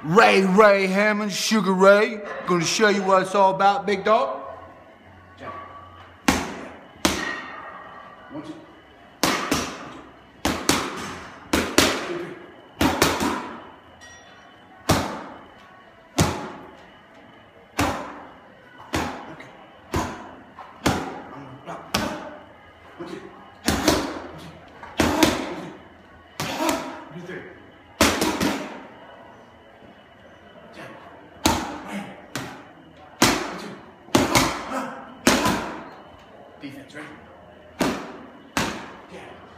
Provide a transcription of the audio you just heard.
Ray Hammonds, Sugar Ray. Gonna show you what it's all about, big dog. Jab. 1, 2. 2, 3. Okay. I'm gonna block. 1, 2. 1, 2. 3. Defense, ready? Yeah.